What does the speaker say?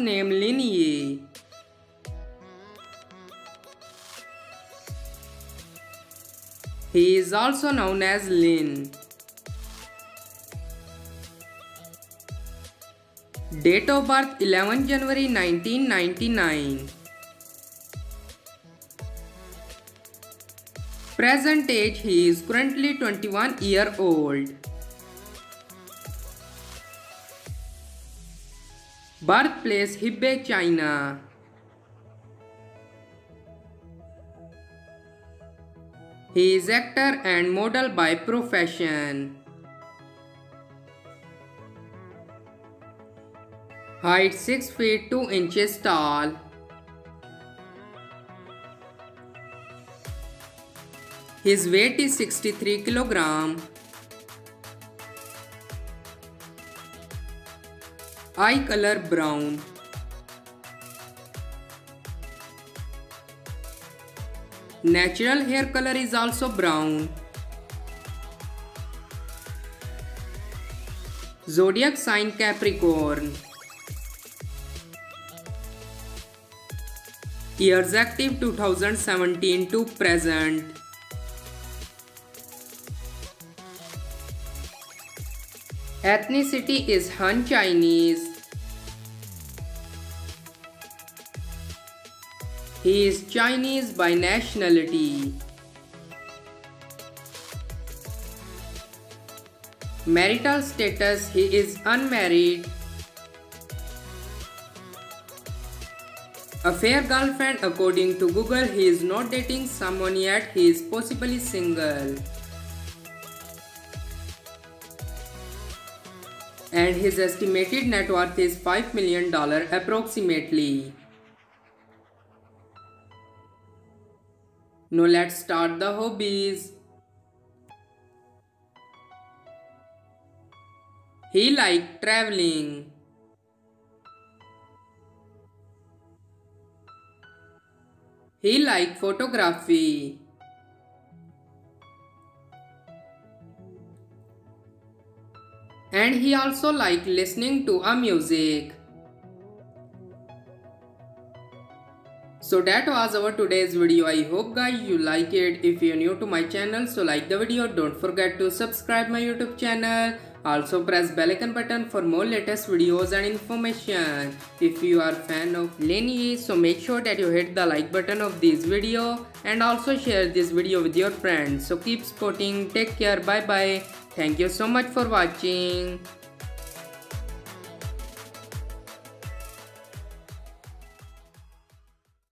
name Lin Yi. He is also known as Lin. Date of birth 11 January 1999. Present age, he is currently 21-year-old. Birthplace Hebei, China. He is actor and model by profession. Height 6 feet 2 inches tall. His weight is 63 kg. Eye color brown. Natural hair color is also brown. Zodiac sign Capricorn. Years active 2017 to present. Ethnicity is Han Chinese. He is Chinese by nationality. Marital status, he is unmarried. Affair girlfriend, according to Google, he is not dating someone yet, he is possibly single. And his estimated net worth is $5 million approximately. Now let's start the hobbies. He likes traveling. He likes photography. And he also likes listening to music. So that was our today's video. I hope guys you like it. If you are new to my channel, so like the video. Don't forget to subscribe my YouTube channel. Also press bell icon button for more latest videos and information. If you are fan of Lin Yi, so make sure that you hit the like button of this video and also share this video with your friends. So keep supporting. Take care. Bye bye. Thank you so much for watching.